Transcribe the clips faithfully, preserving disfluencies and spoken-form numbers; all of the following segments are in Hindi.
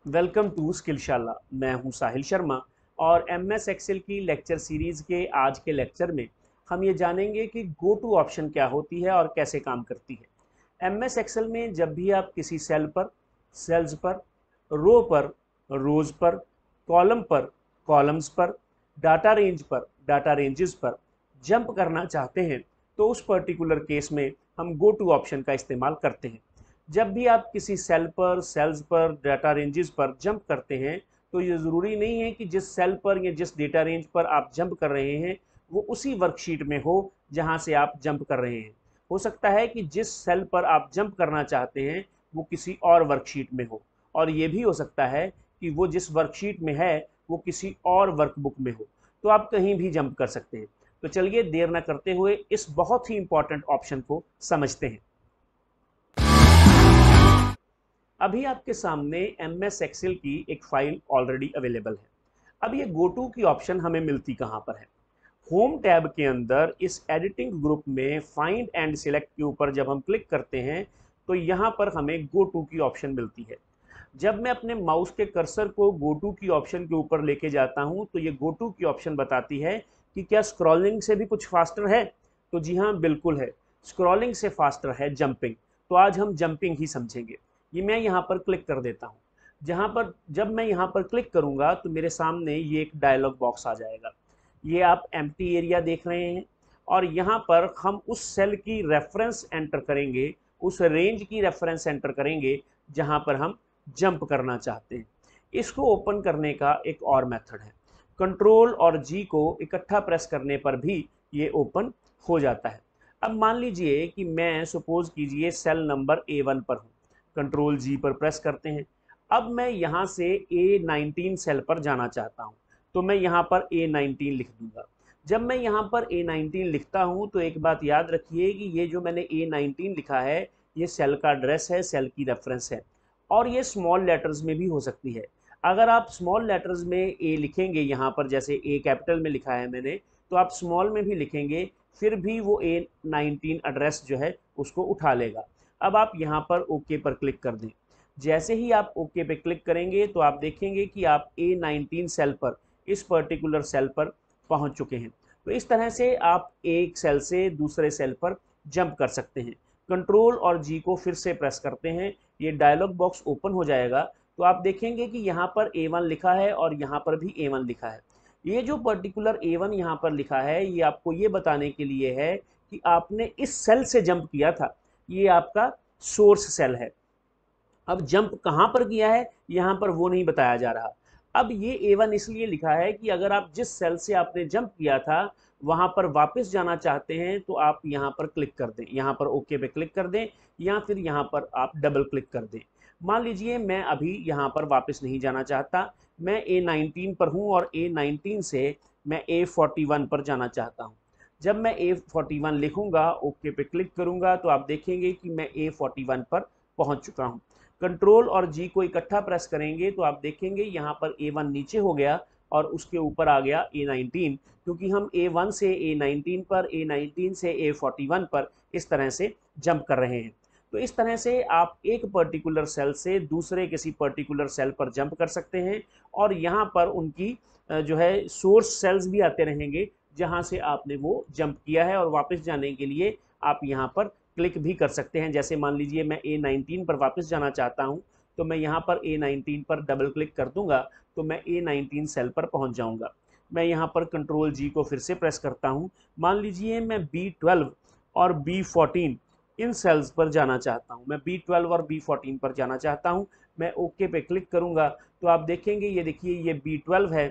Welcome to स्किलशाला। मैं हूं साहिल शर्मा और एम एस एक्सेल की लेक्चर सीरीज़ के आज के लेक्चर में हम ये जानेंगे कि गो टू ऑप्शन क्या होती है और कैसे काम करती है। एम एस एक्सेल में जब भी आप किसी सेल पर, सेल्स पर, रो पर, रोज पर, कॉलम पर, कॉलम्स पर, डाटा रेंज पर, डाटा रेंजेस पर जंप करना चाहते हैं तो उस पर्टिकुलर केस में हम गो टू ऑप्शन का इस्तेमाल करते हैं। जब भी आप किसी सेल पर, सेल्स पर, डाटा रेंजेस पर जंप करते हैं तो ये ज़रूरी नहीं है कि जिस सेल पर या जिस डेटा रेंज पर आप जंप कर रहे हैं वो उसी वर्कशीट में हो जहां से आप जंप कर रहे हैं। हो सकता है कि जिस सेल पर आप जंप करना चाहते हैं वो किसी और वर्कशीट में हो, और ये भी हो सकता है कि वो जिस वर्कशीट में है वो किसी और वर्कबुक में हो। तो आप कहीं भी जंप कर सकते हैं। तो चलिए देर न करते हुए इस बहुत ही इंपॉर्टेंट ऑप्शन को समझते हैं। अभी आपके सामने एम एस एक्सेल की एक फाइल ऑलरेडी अवेलेबल है। अब ये गो टू की ऑप्शन हमें मिलती कहाँ पर है? होम टैब के अंदर इस एडिटिंग ग्रुप में फाइंड एंड सिलेक्ट के ऊपर जब हम क्लिक करते हैं तो यहाँ पर हमें गो टू की ऑप्शन मिलती है। जब मैं अपने माउस के कर्सर को गो टू की ऑप्शन के ऊपर लेके जाता हूँ तो ये गो टू की ऑप्शन बताती है कि क्या स्क्रॉलिंग से भी कुछ फास्टर है। तो जी हाँ, बिल्कुल है। स्क्रॉलिंग से फास्टर है जंपिंग। तो आज हम जंपिंग ही समझेंगे। ये मैं यहाँ पर क्लिक कर देता हूँ। जहाँ पर जब मैं यहाँ पर क्लिक करूँगा तो मेरे सामने ये एक डायलॉग बॉक्स आ जाएगा। ये आप एम्प्टी एरिया देख रहे हैं और यहाँ पर हम उस सेल की रेफरेंस एंटर करेंगे, उस रेंज की रेफरेंस एंटर करेंगे जहाँ पर हम जंप करना चाहते हैं। इसको ओपन करने का एक और मेथड है। कंट्रोल और जी को इकट्ठा प्रेस करने पर भी ये ओपन हो जाता है। अब मान लीजिए कि मैं सपोज कीजिए सेल नंबर ए वन पर हूँ। कंट्रोल जी पर प्रेस करते हैं। अब मैं यहाँ से ए नाइनटीन सेल पर जाना चाहता हूँ तो मैं यहाँ पर ए नाइनटीन लिख दूंगा। जब मैं यहाँ पर ए नाइनटीन लिखता हूँ तो एक बात याद रखिए कि ये जो मैंने ए नाइनटीन लिखा है ये सेल का एड्रेस है, सेल की रेफरेंस है, और ये स्मॉल लेटर्स में भी हो सकती है। अगर आप स्मॉल लेटर्स में ए लिखेंगे, यहाँ पर जैसे ए कैपिटल में लिखा है मैंने, तो आप स्मॉल में भी लिखेंगे फिर भी वो ए नाइनटीन एड्रेस जो है उसको उठा लेगा। अब आप यहाँ पर ओके पर क्लिक कर दें। जैसे ही आप ओके पे क्लिक करेंगे तो आप देखेंगे कि आप ए नाइनटीन सेल पर, इस पर्टिकुलर सेल पर पहुंच चुके हैं। तो इस तरह से आप एक सेल से दूसरे सेल पर जंप कर सकते हैं। कंट्रोल और जी को फिर से प्रेस करते हैं, ये डायलॉग बॉक्स ओपन हो जाएगा। तो आप देखेंगे कि यहाँ पर ए वन लिखा है और यहाँ पर भी ए वन लिखा है। ये जो पर्टिकुलर ए वन यहाँ पर लिखा है ये आपको ये बताने के लिए है कि आपने इस सेल से जंप किया था। ये आपका सोर्स सेल है। अब जंप कहाँ पर किया है यहाँ पर वो नहीं बताया जा रहा। अब ये ए वन इसलिए लिखा है कि अगर आप जिस सेल से आपने जंप किया था वहां पर वापस जाना चाहते हैं तो आप यहाँ पर क्लिक कर दें, यहाँ पर ओके पे क्लिक कर दें या फिर यहाँ पर आप डबल क्लिक कर दें। मान लीजिए मैं अभी यहाँ पर वापस नहीं जाना चाहता, मैं ए नाइनटीन पर हूँ और ए नाइनटीन से मैं ए फोर्टी वन पर जाना चाहता हूँ। जब मैं ए फोर्टी वन लिखूंगा, ओके पे क्लिक करूंगा तो आप देखेंगे कि मैं ए फोर्टी वन पर पहुंच चुका हूं। कंट्रोल और जी को इकट्ठा प्रेस करेंगे तो आप देखेंगे यहाँ पर ए वन नीचे हो गया और उसके ऊपर आ गया ए नाइनटीन, क्योंकि हम ए वन से ए नाइनटीन पर, ए नाइनटीन से ए फोर्टी वन पर इस तरह से जंप कर रहे हैं। तो इस तरह से आप एक पर्टिकुलर सेल से दूसरे किसी पर्टिकुलर सेल पर जंप कर सकते हैं और यहाँ पर उनकी जो है सोर्स सेल्स भी आते रहेंगे जहाँ से आपने वो जंप किया है, और वापस जाने के लिए आप यहाँ पर क्लिक भी कर सकते हैं। जैसे मान लीजिए मैं ए नाइनटीन पर वापस जाना चाहता हूं तो मैं यहाँ पर ए नाइनटीन पर डबल क्लिक कर दूंगा तो मैं ए नाइनटीन सेल पर पहुंच जाऊंगा। मैं यहाँ पर कंट्रोल जी को फिर से प्रेस करता हूं। मान लीजिए मैं बी ट्वेल्व और बी फोर्टीन इन सेल्स पर जाना चाहता हूं, मैं बी ट्वेल्व और बी फोर्टीन पर जाना चाहता हूं। मैं ओके पे क्लिक करूंगा तो आप देखेंगे, ये देखिए ये बी ट्वेल्व है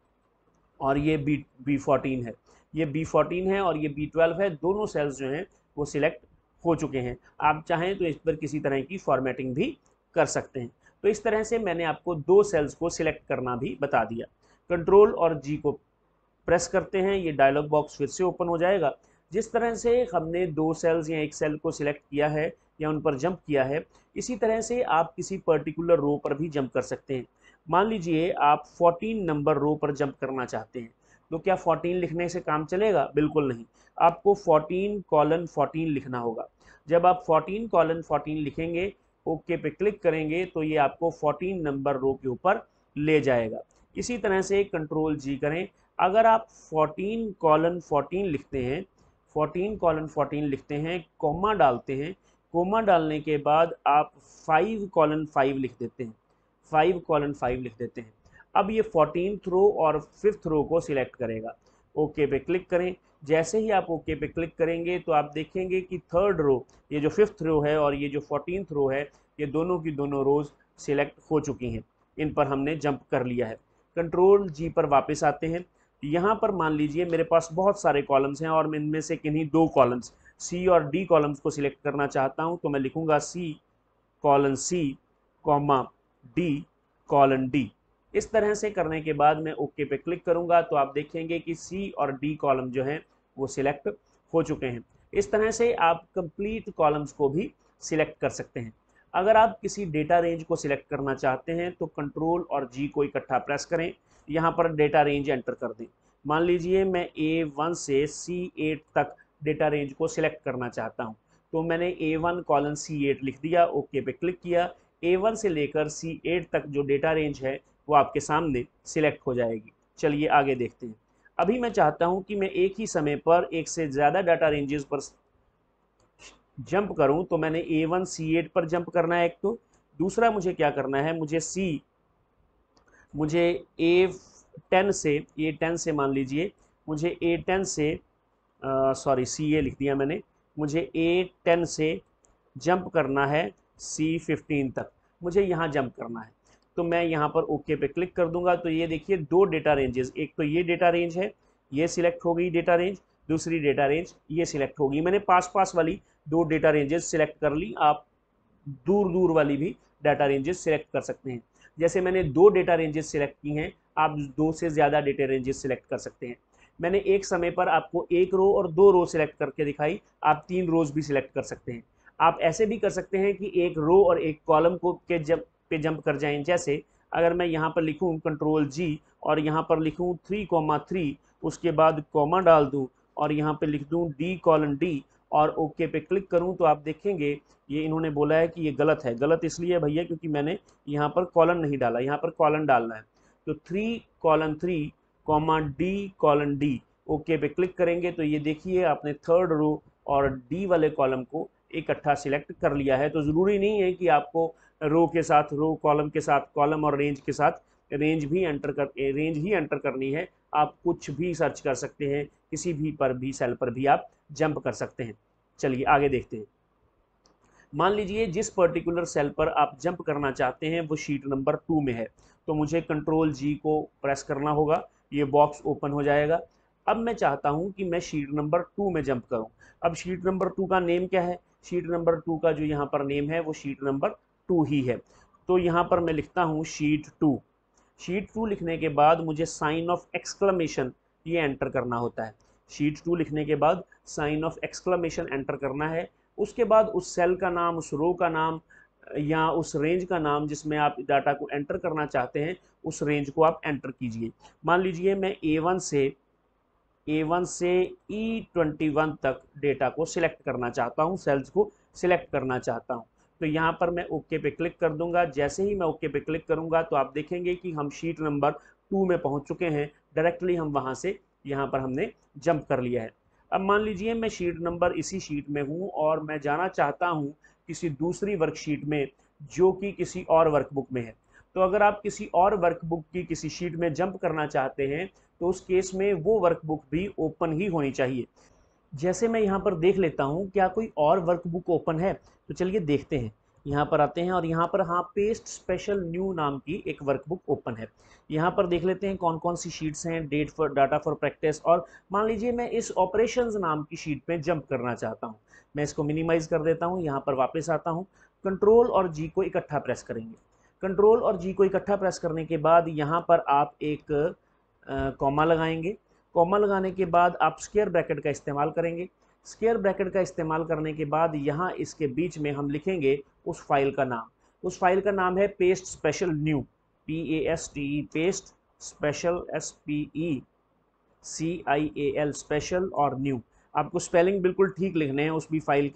और ये बी बी फोर्टीन है, ये बी फोर्टीन है और ये बी ट्वेल्व है। दोनों सेल्स जो हैं वो सिलेक्ट हो चुके हैं। आप चाहें तो इस पर किसी तरह की फॉर्मेटिंग भी कर सकते हैं। तो इस तरह से मैंने आपको दो सेल्स को सिलेक्ट करना भी बता दिया। कंट्रोल और जी को प्रेस करते हैं, ये डायलॉग बॉक्स फिर से ओपन हो जाएगा। जिस तरह से हमने दो सेल्स या एक सेल को सिलेक्ट किया है या उन पर जंप किया है, इसी तरह से आप किसी पर्टिकुलर रो पर भी जंप कर सकते हैं। मान लीजिए आप फोर्टीन नंबर रो पर जंप करना चाहते हैं, तो क्या फोर्टीन लिखने से काम चलेगा? बिल्कुल नहीं। आपको फोर्टीन कॉलन फोर्टीन लिखना होगा। जब आप फोर्टीन कॉलन फोर्टीन लिखेंगे ओके पे क्लिक करेंगे तो ये आपको फोर्टीन नंबर रो के ऊपर ले जाएगा। इसी तरह से कंट्रोल जी करें। अगर आप फोर्टीन कॉलन फोर्टीन लिखते हैं, फोर्टीन कॉलन फोर्टीन लिखते हैं, कॉमा डालते हैं, कोमा डालने के बाद आप फाइव कॉलन फाइव लिख देते हैं, फाइव कॉलन फाइव लिख देते हैं। अब ये फोर्टीन्थ रो और फिफ्थ रो को सिलेक्ट करेगा। ओके पे क्लिक करें। जैसे ही आप ओके पे क्लिक करेंगे तो आप देखेंगे कि थर्ड रो, ये जो फिफ्थ रो है और ये जो फोर्टीन्थ रो है, ये दोनों की दोनों रोज सिलेक्ट हो चुकी हैं, इन पर हमने जंप कर लिया है। कंट्रोल जी पर वापस आते हैं। यहाँ पर मान लीजिए मेरे पास बहुत सारे कॉलम्स हैं और मैं इनमें से किन्हीं दो कॉलम्स सी और डी कॉलम्स को सिलेक्ट करना चाहता हूँ, तो मैं लिखूंगा C colon C comma D colon D. इस तरह से करने के बाद मैं ओके पे क्लिक करूंगा तो आप देखेंगे कि सी और डी कॉलम जो हैं वो सिलेक्ट हो चुके हैं। इस तरह से आप कंप्लीट कॉलम्स को भी सिलेक्ट कर सकते हैं। अगर आप किसी डेटा रेंज को सिलेक्ट करना चाहते हैं तो कंट्रोल और जी को इकट्ठा प्रेस करें, यहाँ पर डेटा रेंज एंटर कर दें। मान लीजिए मैं ए वन से सी एट तक डेटा रेंज को सिलेक्ट करना चाहता हूँ, तो मैंने A one colon C eight लिख दिया, ओके पे क्लिक किया। ए वन से लेकर सी एट तक जो डेटा रेंज है वो आपके सामने सिलेक्ट हो जाएगी। चलिए आगे देखते हैं। अभी मैं चाहता हूं कि मैं एक ही समय पर एक से ज़्यादा डाटा रेंजेस पर जंप करूं, तो मैंने ए वन सी एट पर जंप करना है एक, तो दूसरा मुझे क्या करना है, मुझे सी मुझे ए टेन से ए टेन से मान लीजिए मुझे ए टेन से सॉरी सी ए लिख दिया मैंने, मुझे ए टेन से जंप करना है सी फिफ्टीन तक, मुझे यहाँ जंप करना है। तो मैं यहाँ पर ओके पे क्लिक कर दूंगा तो ये देखिए दो डेटा रेंजेस, एक तो ये डेटा रेंज है, ये सिलेक्ट हो गई डेटा रेंज, दूसरी डेटा रेंज ये सिलेक्ट होगी। मैंने पास पास वाली दो डेटा रेंजेस सिलेक्ट कर ली, आप दूर दूर वाली भी डाटा रेंजेस सिलेक्ट कर सकते हैं। जैसे मैंने दो डेटा रेंजेस सिलेक्ट की हैं, आप दो से ज़्यादा डेटा रेंजेस सिलेक्ट कर सकते हैं। मैंने एक समय पर आपको एक रो और दो रो सिलेक्ट करके दिखाई, आप तीन रोज भी सिलेक्ट कर सकते हैं। आप ऐसे भी कर सकते हैं कि एक रो और एक कॉलम को के जब पे जंप कर जाएं। जैसे अगर मैं यहाँ पर लिखूँ कंट्रोल जी और यहाँ पर लिखूँ थ्री कॉमा थ्री, उसके बाद कॉमा डाल दूँ और यहाँ पे लिख दूँ डी कॉलन डी और ओके पे क्लिक करूँ, तो आप देखेंगे ये इन्होंने बोला है कि ये गलत है। गलत इसलिए भैया क्योंकि मैंने यहाँ पर कॉलन नहीं डाला, यहाँ पर कॉलन डालना है। तो three colon three comma D colon D, okay पे क्लिक करेंगे तो ये देखिए आपने थर्ड रो और डी वाले कॉलम को इकट्ठा सिलेक्ट कर लिया है। तो ज़रूरी नहीं है कि आपको रो के साथ रो, कॉलम के साथ कॉलम और रेंज के साथ रेंज भी एंटर कर रेंज ही एंटर करनी है। आप कुछ भी सर्च कर सकते हैं, किसी भी पर भी सेल पर भी आप जंप कर सकते हैं। चलिए आगे देखते हैं। मान लीजिए जिस पर्टिकुलर सेल पर आप जंप करना चाहते हैं वो शीट नंबर टू में है, तो मुझे कंट्रोल जी को प्रेस करना होगा, ये बॉक्स ओपन हो जाएगा। अब मैं चाहता हूं कि मैं शीट नंबर टू में जंप करूं। अब शीट नंबर टू का नेम क्या है, शीट नंबर टू का जो यहाँ पर नेम है वो शीट नंबर टू ही है। तो यहाँ पर मैं लिखता हूँ शीट टू। शीट टू लिखने के बाद मुझे साइन ऑफ एक्सक्लेमेशन ये एंटर करना होता है। शीट टू लिखने के बाद साइन ऑफ एक्सक्लेमेशन एंटर करना है। उसके बाद उस सेल का नाम, उस रो का नाम या उस रेंज का नाम जिसमें आप डाटा को एंटर करना चाहते हैं, उस रेंज को आप एंटर कीजिए। मान लीजिए मैं ए वन से ए वन से ई ट्वेंटी वन तक डेटा को सिलेक्ट करना चाहता हूं, सेल्स को सिलेक्ट करना चाहता हूं। तो यहाँ पर मैं ओके पे क्लिक कर दूंगा। जैसे ही मैं ओके पे क्लिक करूंगा तो आप देखेंगे कि हम शीट नंबर टू में पहुंच चुके हैं। डायरेक्टली हम वहां से यहाँ पर हमने जंप कर लिया है। अब मान लीजिए मैं शीट नंबर इसी शीट में हूँ और मैं जाना चाहता हूँ किसी दूसरी वर्कशीट में जो कि किसी और वर्कबुक में है। तो अगर आप किसी और वर्कबुक की किसी शीट में जंप करना चाहते हैं तो उस केस में वो वर्कबुक भी ओपन ही होनी चाहिए। जैसे मैं यहाँ पर देख लेता हूँ क्या कोई और वर्कबुक ओपन है, तो चलिए देखते हैं। यहाँ पर आते हैं और यहाँ पर हाँ पेस्ट स्पेशल न्यू नाम की एक वर्कबुक ओपन है। यहाँ पर देख लेते हैं कौन कौन सी शीट्स हैं, date for data for practice. और मान लीजिए मैं इस ऑपरेशंस नाम की शीट पे जंप करना चाहता हूँ। मैं इसको मिनिमाइज कर देता हूँ, यहाँ पर वापस आता हूँ, कंट्रोल और जी को इकट्ठा प्रेस करेंगे। कंट्रोल और जी को इकट्ठा प्रेस करने के बाद यहाँ पर आप एक कॉमा लगाएंगे। कॉमा लगाने के बाद आप स्क्वायर ब्रैकेट का इस्तेमाल करेंगे। स्क्वायर ब्रैकेट का इस्तेमाल करने के बाद यहाँ इसके बीच में हम लिखेंगे उस फाइल का नाम। उस फाइल का नाम है paste special new, P A S T E, paste special, S P E C I A L, special और न्यू। आपको स्पेलिंग बिल्कुल ठीक लिखने हैं उस भी फाइल के।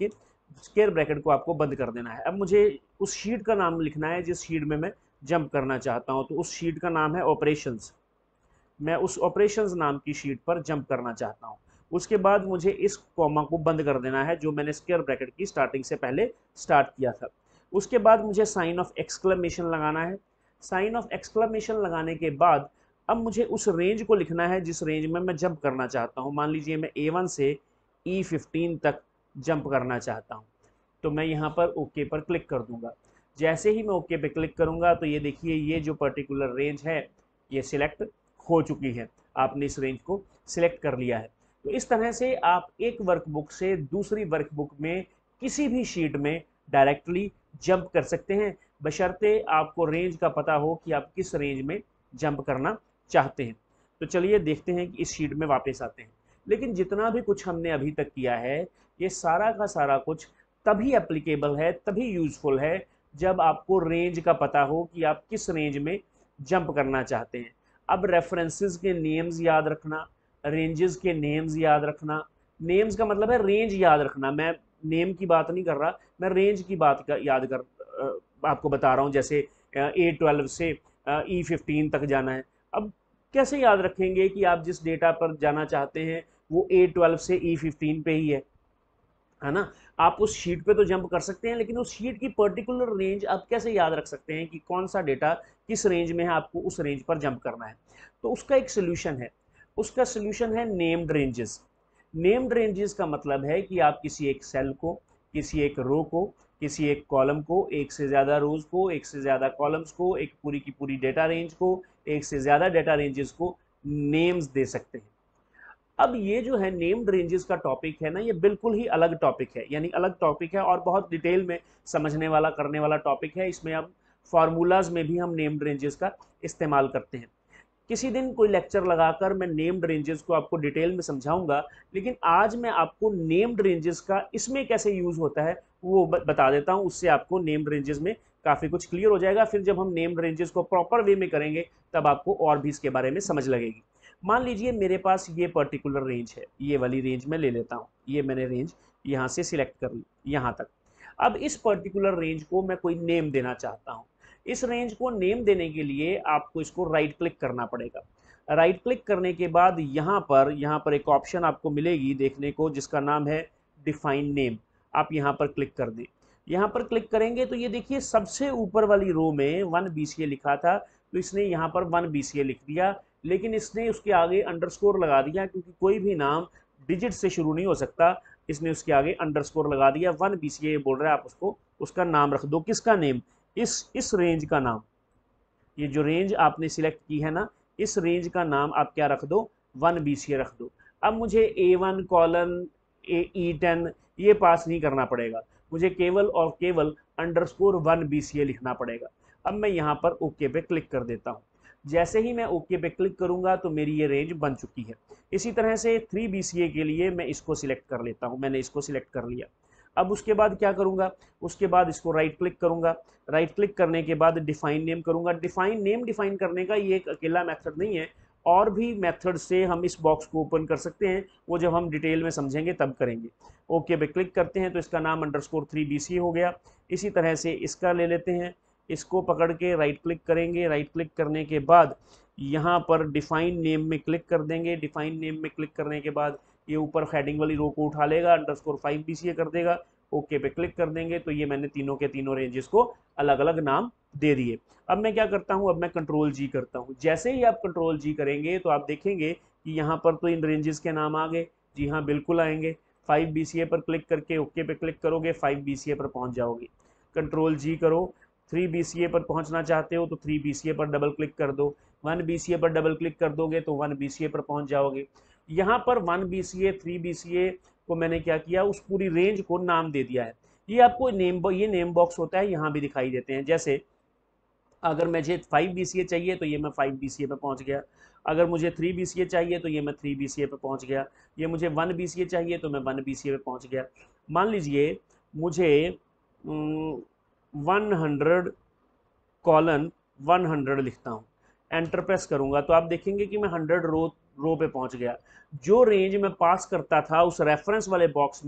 स्क्वायर ब्रैकेट को आपको बंद कर देना है। अब मुझे उस शीट का नाम लिखना है जिस शीट में मैं जंप करना चाहता हूं, तो उस शीट का नाम है ऑपरेशंस। मैं उस ऑपरेशंस नाम की शीट पर जंप करना चाहता हूं। उसके बाद मुझे इस कॉमा को बंद कर देना है जो मैंने स्क्वायर ब्रैकेट की स्टार्टिंग से पहले स्टार्ट किया था। उसके बाद मुझे साइन ऑफ एक्सक्लेमेशन लगाना है। साइन ऑफ एक्सक्लेमेशन लगाने के बाद अब मुझे उस रेंज को लिखना है जिस रेंज में मैं जंप करना चाहता हूं। मान लीजिए मैं ए वन से ई फिफ्टीन तक जंप करना चाहता हूं, तो मैं यहाँ पर ओके पर क्लिक कर दूंगा। जैसे ही मैं ओके पे क्लिक करूंगा तो ये देखिए ये जो पर्टिकुलर रेंज है ये सिलेक्ट हो चुकी है। आपने इस रेंज को सिलेक्ट कर लिया है। तो इस तरह से आप एक वर्कबुक से दूसरी वर्कबुक में किसी भी शीट में डायरेक्टली जंप कर सकते हैं, बशर्ते आपको रेंज का पता हो कि आप किस रेंज में जंप करना चाहते हैं। तो चलिए देखते हैं कि इस शीट में वापस आते हैं। लेकिन जितना भी कुछ हमने अभी तक किया है ये सारा का सारा कुछ तभी एप्लीकेबल है, तभी यूजफुल है जब आपको रेंज का पता हो कि आप किस रेंज में जंप करना चाहते हैं। अब रेफरेंसेस के नेम्स याद रखना, रेंजेस के नेम्स याद रखना, नेम्स का मतलब है रेंज याद रखना। मैं नेम की बात नहीं कर रहा, मैं रेंज की बात का याद कर आ, आपको बता रहा हूँ। जैसे ए ट्वेल्व से ई फिफ्टीन तक जाना है। अब कैसे याद रखेंगे कि आप जिस डेटा पर जाना चाहते हैं वो ए ट्वेल्व से ई फिफ्टीन पे ही है, है ना। आप उस शीट पे तो जंप कर सकते हैं, लेकिन उस शीट की पर्टिकुलर रेंज आप कैसे याद रख सकते हैं कि कौन सा डेटा किस रेंज में है, आपको उस रेंज पर जंप करना है। तो उसका एक सोल्यूशन है, उसका सोल्यूशन है नेम्ड रेंजेस। नेम्ड रेंजेस का मतलब है कि आप किसी एक सेल को, किसी एक रो को, किसी एक कॉलम को, एक से ज़्यादा रोज को, एक से ज़्यादा कॉलम्स को, एक पूरी की पूरी डेटा रेंज को, एक से ज़्यादा डेटा रेंजेस को नेम्स दे सकते हैं। अब ये जो है नेम्ड रेंजेस का टॉपिक है ना, ये बिल्कुल ही अलग टॉपिक है, यानी अलग टॉपिक है और बहुत डिटेल में समझने वाला करने वाला टॉपिक है। इसमें अब फार्मूलाज में भी हम नेम्ड रेंजेस का इस्तेमाल करते हैं। किसी दिन कोई लेक्चर लगाकर मैं नेम्ड रेंजेस को आपको डिटेल में समझाऊंगा, लेकिन आज मैं आपको नेम्ड रेंजेस का इसमें कैसे यूज होता है वो बता देता हूं। उससे आपको नेम्ड रेंजेस में काफ़ी कुछ क्लियर हो जाएगा। फिर जब हम नेम्ड रेंजेस को प्रॉपर वे में करेंगे तब आपको और भी इसके बारे में समझ लगेगी। मान लीजिए मेरे पास ये पर्टिकुलर रेंज है, ये वाली रेंज में ले लेता हूँ। ये मैंने रेंज यहाँ से सिलेक्ट कर ली यहाँ तक। अब इस पर्टिकुलर रेंज को मैं कोई नेम देना चाहता हूँ। इस रेंज को नेम देने के लिए आपको इसको राइट क्लिक करना पड़ेगा। राइट क्लिक करने के बाद यहाँ पर यहाँ पर एक ऑप्शन आपको मिलेगी देखने को जिसका नाम है डिफाइन नेम। आप यहाँ पर क्लिक कर दें। यहाँ पर क्लिक करेंगे तो ये देखिए सबसे ऊपर वाली रो में वन बी सी ए लिखा था, तो इसने यहाँ पर वन बी सी ए लिख दिया, लेकिन इसने उसके आगे अंडरस्कोर लगा दिया क्योंकि कोई भी नाम डिजिट से शुरू नहीं हो सकता। इसने उसके आगे अंडरस्कोर लगा दिया। वन बी सी ए बोल रहा है आप उसको उसका नाम रख दो। किसका नेम? इस इस रेंज का नाम। ये जो रेंज आपने सिलेक्ट की है ना, इस रेंज का नाम आप क्या रख दो? वन बी सी ए रख दो। अब मुझे A one colon A E ten ये पास नहीं करना पड़ेगा, मुझे केवल और केवल underscore one B C A लिखना पड़ेगा। अब मैं यहाँ पर ओके पे क्लिक कर देता हूँ। जैसे ही मैं ओके पे क्लिक करूंगा तो मेरी ये रेंज बन चुकी है। इसी तरह से थ्री बी सी ए के लिए मैं इसको सिलेक्ट कर लेता हूँ। मैंने इसको सिलेक्ट कर लिया। अब उसके बाद क्या करूंगा? उसके बाद इसको राइट क्लिक करूंगा। राइट क्लिक करने के बाद डिफाइन नेम करूंगा। डिफाइन नेम डिफाइन करने का ये एक अकेला मेथड नहीं है, और भी मेथड से हम इस बॉक्स को ओपन कर सकते हैं, वो जब हम डिटेल में समझेंगे तब करेंगे। ओके पे क्लिक करते हैं तो इसका नाम underscore three B C A हो गया। इसी तरह से इसका ले लेते हैं, इसको पकड़ के राइट क्लिक करेंगे। राइट क्लिक करने के बाद यहाँ पर डिफाइन नेम में क्लिक कर देंगे। डिफाइन नेम में क्लिक करने के बाद ये ऊपर हेडिंग वाली रो को उठा लेगा, underscore five B C A कर देगा। ओके पे क्लिक कर देंगे तो ये मैंने तीनों के तीनों रेंजेस को अलग अलग नाम दे दिए। अब मैं क्या करता हूँ? अब मैं कंट्रोल जी करता हूँ। जैसे ही आप कंट्रोल जी करेंगे तो आप देखेंगे कि यहाँ पर तो इन रेंजेस के नाम आ गए। जी हाँ, बिल्कुल आएंगे। फाइव बी सी ए पर क्लिक करके ओके पे क्लिक करोगे, फाइव बी सी ए पर पहुँच जाओगे। कंट्रोल जी करो, थ्री बी सी ए पर पहुंचना चाहते हो तो थ्री बी सी ए पर डबल क्लिक कर दो। वन बी सी ए पर डबल क्लिक कर दोगे तो वन बी सी ए पर पहुंच जाओगे। यहाँ पर one B C A three B C A को मैंने क्या किया? उस पूरी रेंज को नाम दे दिया है। ये आपको नेम ये नेम बॉक्स होता है, यहाँ भी दिखाई देते हैं। जैसे अगर मुझे फाइव बी सी ए चाहिए तो ये मैं फाइव बी सी ए पर पहुँच गया। अगर मुझे थ्री बी सी ए चाहिए तो ये मैं थ्री बी सी ए पर पहुँच गया। ये मुझे वन बी सी ए चाहिए तो मैं वन बी सी ए पर पहुँच गया। मान लीजिए मुझे one hundred colon one hundred लिखता हूँ, एंटर प्रेस करूंगा तो आप देखेंगे कि मैं हंड्रेड रो रो पे पहुंच गया। जो रेंज मैं पास करता था उस रेफरेंस वाले बॉक्स में,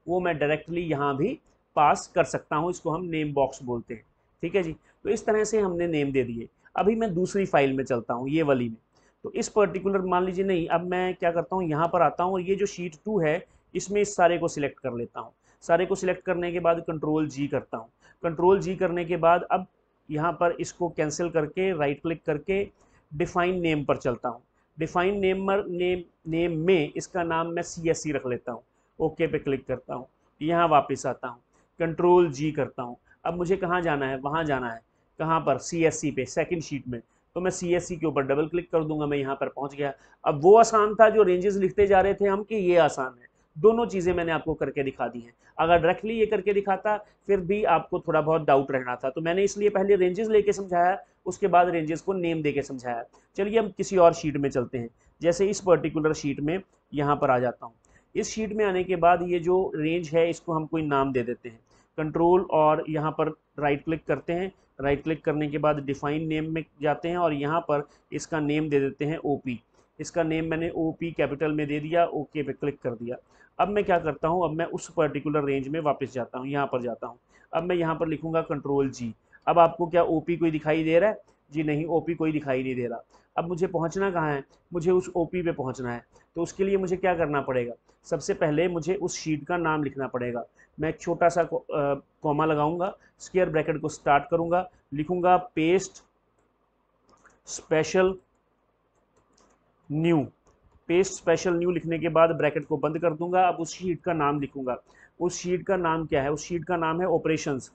वो मैं डायरेक्टली यहाँ भी पास कर सकता हूँ, इसको हम नेम बॉक्स बोलते हैं। ठीक है जी, तो इस तरह से हमने नेम दे दिए। अभी मैं दूसरी फाइल में चलता हूँ, ये वाली में। तो इस पर्टिकुलर मान लीजिए नहीं, अब मैं क्या करता हूँ, यहाँ पर आता हूँ और ये जो शीट टू है इसमें इस सारे को सिलेक्ट कर लेता हूँ। सारे को सिलेक्ट करने के बाद कंट्रोल जी करता हूँ। कंट्रोल जी करने के बाद अब यहाँ पर इसको कैंसिल करके राइट क्लिक करके डिफाइन नेम पर चलता हूँ। डिफाइन नेम नेम नेम में इसका नाम मैं सी एस सी रख लेता हूँ। ओके पे क्लिक करता हूँ, यहाँ वापस आता हूँ, कंट्रोल जी करता हूँ। अब मुझे कहाँ जाना है, वहाँ जाना है, कहाँ पर, सी एस सी पे, सेकंड शीट में। तो मैं सी एस सी के ऊपर डबल क्लिक कर दूंगा, मैं यहाँ पर पहुँच गया। अब वो आसान था जो रेंजेस लिखते जा रहे थे हम, कि ये आसान है। दोनों चीज़ें मैंने आपको करके दिखा दी हैं। अगर डायरेक्टली ये करके दिखाता फिर भी आपको थोड़ा बहुत डाउट रहना था, तो मैंने इसलिए पहले रेंजेस लेके समझाया, उसके बाद रेंजेस को नेम देके समझाया। चलिए हम किसी और शीट में चलते हैं। जैसे इस पर्टिकुलर शीट में यहाँ पर आ जाता हूँ। इस शीट में आने के बाद ये जो रेंज है इसको हम कोई नाम दे देते हैं। कंट्रोल और यहाँ पर राइट क्लिक करते हैं। राइट क्लिक करने के बाद डिफाइन नेम में जाते हैं और यहाँ पर इसका नेम दे देते हैं ओपी। इसका नेम मैंने ओपी कैपिटल में दे दिया, ओके पे क्लिक कर दिया। अब मैं क्या करता हूँ, अब मैं उस पर्टिकुलर रेंज में वापस जाता हूँ, यहाँ पर जाता हूँ। अब मैं यहाँ पर लिखूंगा कंट्रोल जी। अब आपको क्या ओपी कोई दिखाई दे रहा है? जी नहीं, ओपी कोई दिखाई नहीं दे रहा। अब मुझे पहुँचना कहाँ है? मुझे उस ओपी पे पहुँचना है। तो उसके लिए मुझे क्या करना पड़ेगा? सबसे पहले मुझे उस शीट का नाम लिखना पड़ेगा। मैं एक छोटा सा कॉमा लगाऊंगा, स्क्वायर ब्रैकेट को स्टार्ट करूंगा, लिखूंगा paste special new. Paste special new लिखने के बाद ब्रैकेट को बंद कर दूंगा। अब उस शीट का नाम लिखूंगा। उस शीट का नाम क्या है? उस शीट का नाम है ऑपरेशंस।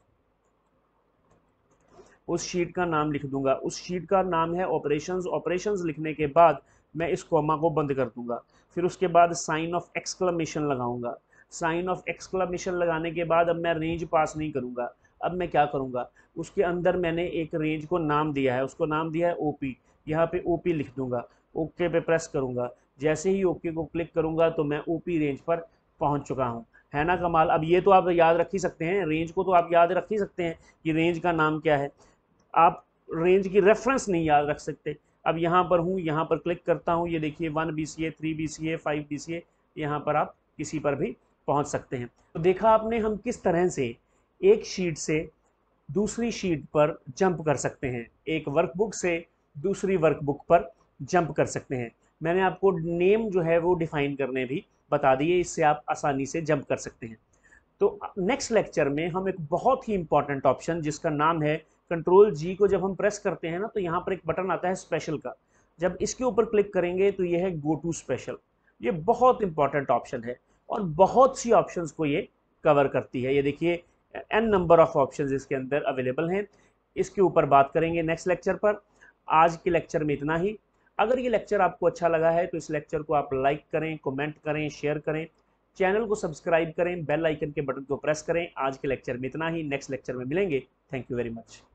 उस शीट का नाम लिख दूंगा। उस शीट का नाम है ऑपरेशंस। ऑपरेशंस लिखने के बाद मैं इस कॉमा को बंद कर दूंगा। फिर उसके बाद साइन ऑफ एक्सक्लेमेशन लगाऊंगा। साइन ऑफ एक्सक्लेमेशन लगाने के बाद अब मैं रेंज पास नहीं करूंगा। अब मैं क्या करूंगा, उसके अंदर मैंने एक रेंज को नाम दिया है, उसको नाम दिया है ओपी। यहाँ पे ओपी लिख दूंगा, ओके पे प्रेस करूंगा। जैसे ही ओके को क्लिक करूंगा तो मैं ओपी रेंज पर पहुंच चुका हूं। है ना कमाल? अब ये तो आप याद रख ही सकते हैं, रेंज को तो आप याद रख ही सकते हैं कि रेंज का नाम क्या है। आप रेंज की रेफरेंस नहीं याद रख सकते। अब यहाँ पर हूँ, यहाँ पर क्लिक करता हूँ, ये देखिए one B C A, three B C A, five B C A, यहाँ पर आप किसी पर भी पहुँच सकते हैं। तो देखा आपने हम किस तरह से एक शीट से दूसरी शीट पर जंप कर सकते हैं, एक वर्कबुक से दूसरी वर्कबुक पर जंप कर सकते हैं। मैंने आपको नेम जो है वो डिफाइन करने भी बता दिए, इससे आप आसानी से जंप कर सकते हैं। तो नेक्स्ट लेक्चर में हम एक बहुत ही इंपॉर्टेंट ऑप्शन जिसका नाम है कंट्रोल जी को जब हम प्रेस करते हैं ना, तो यहाँ पर एक बटन आता है स्पेशल का। जब इसके ऊपर क्लिक करेंगे तो ये है गो टू स्पेशल। ये बहुत इंपॉर्टेंट ऑप्शन है और बहुत सी ऑप्शंस को ये कवर करती है। ये देखिए एन नंबर ऑफ ऑप्शंस इसके अंदर अवेलेबल हैं। इसके ऊपर बात करेंगे नेक्स्ट लेक्चर पर। आज के लेक्चर में इतना ही। अगर ये लेक्चर आपको अच्छा लगा है तो इस लेक्चर को आप लाइक करें, कमेंट करें, शेयर करें, चैनल को सब्सक्राइब करें, बेल आइकन के बटन को प्रेस करें। आज के लेक्चर में इतना ही, नेक्स्ट लेक्चर में मिलेंगे। Thank you very much.